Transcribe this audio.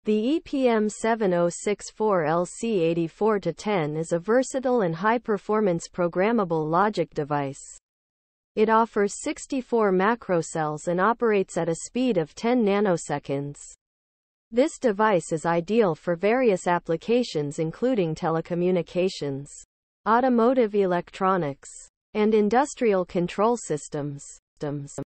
The EPM7064LC84-10 is a versatile and high-performance programmable logic device. It offers 64 macrocells and operates at a speed of 10 nanoseconds. This device is ideal for various applications including telecommunications, automotive electronics, and industrial control systems.